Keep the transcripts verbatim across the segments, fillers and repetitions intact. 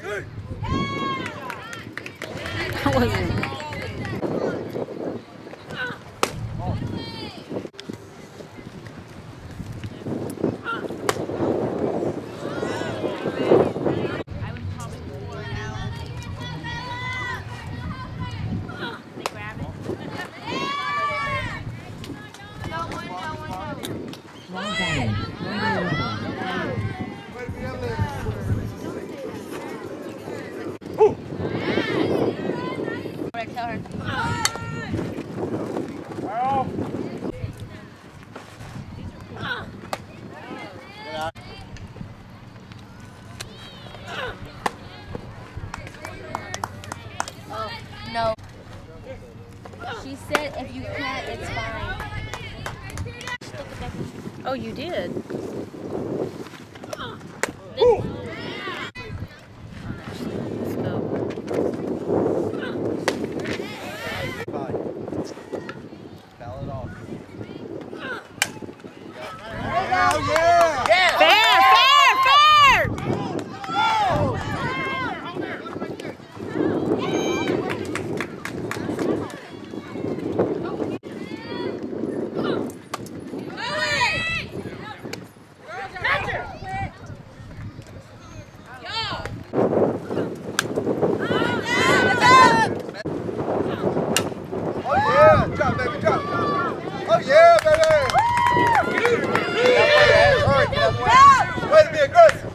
That wasn't. No. She said if you can't, it's fine. Oh, you did? Let's go. Foul it off. Hell yeah! Yeah! Fair, fair, fair! Oh yeah! Drop, baby, drop! Oh yeah, baby! Way to be aggressive!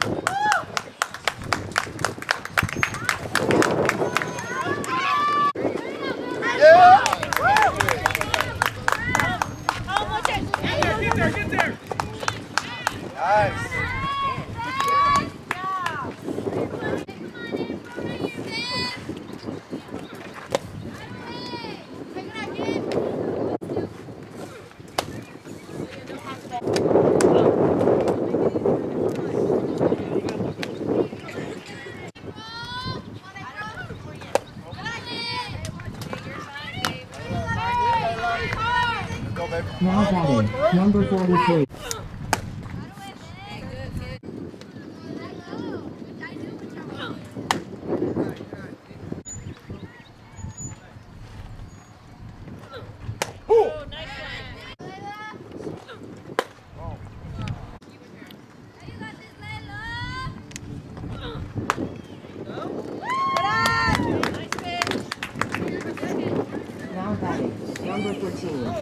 Yeah! Get there, get there! Nice! Go, baby. Now batting, number forty-three. Now batting, number fourteen.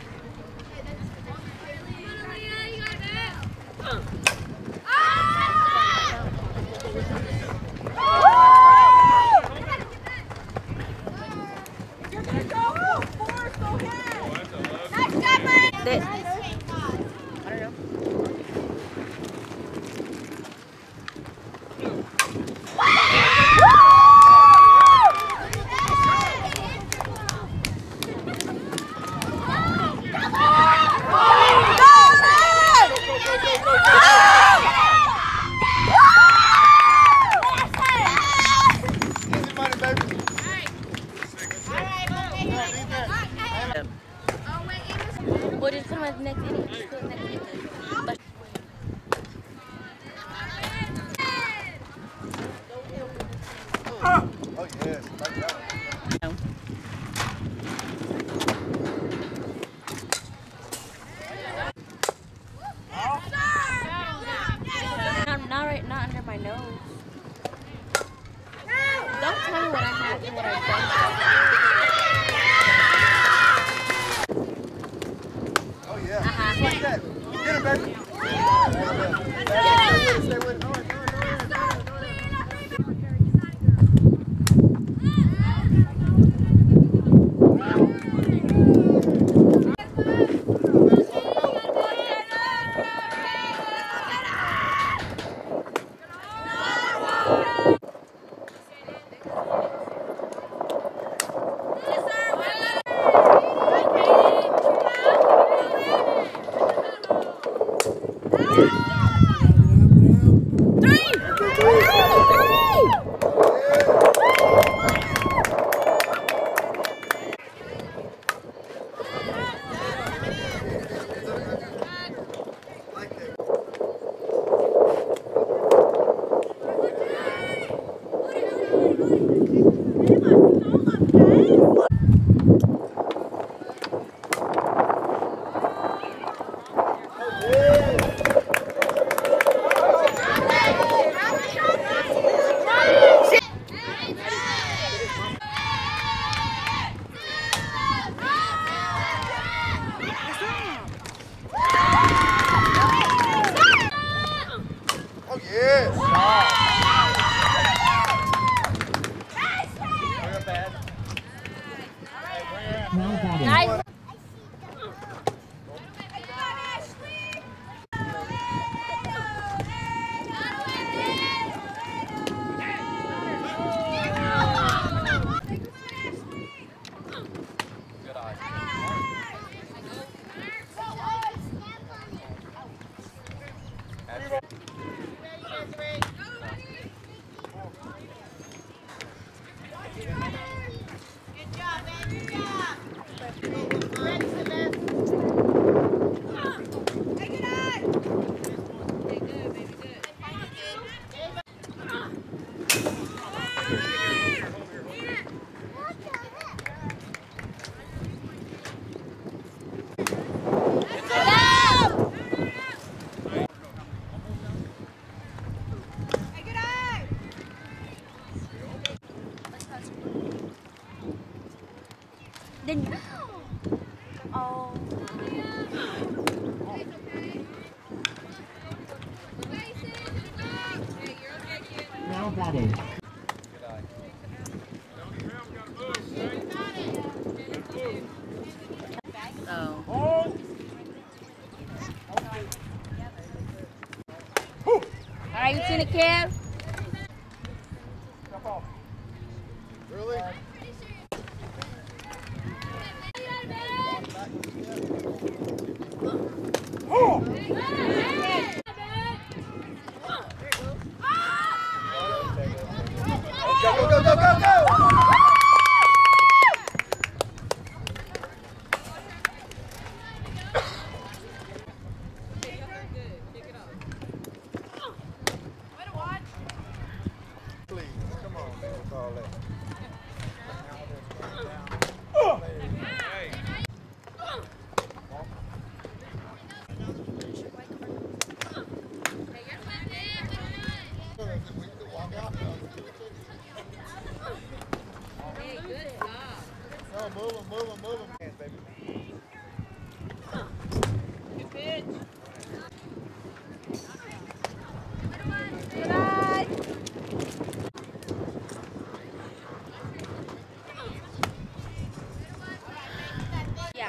They, Easy money, baby. Or just put them at the next inning. Just put them next inning. But Oh yes, like that. not, not right, not under my nose. Don't tell me what I have and what I've done. Oh yeah. Uh-huh. Like that. Get it, baby. Stay with it, stay with it. Down, down, down. Oh, yes. Real bad. Now batting. Nice. Good eye. Then, oh. Now batting. Good eye. Oh. All right, you seen it, Kev? Really? Go, go, go, go, go, go! Please, come on, man, with all that. No, move him, move him, move him. Hands, baby. Yeah.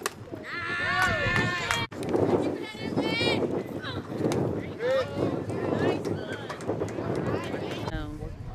No.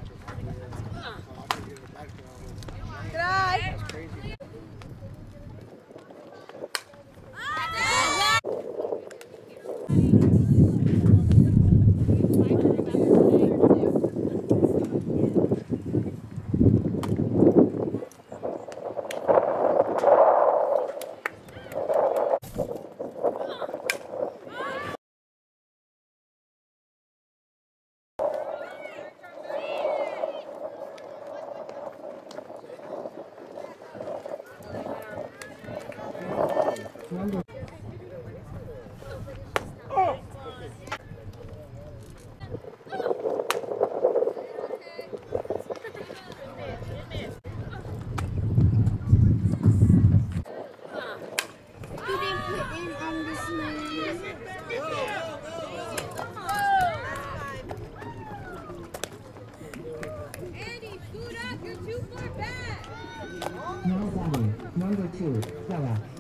Number You didn't put in on this man. Andy, scoot up. You're too far back. now batting. Number two, Sarah.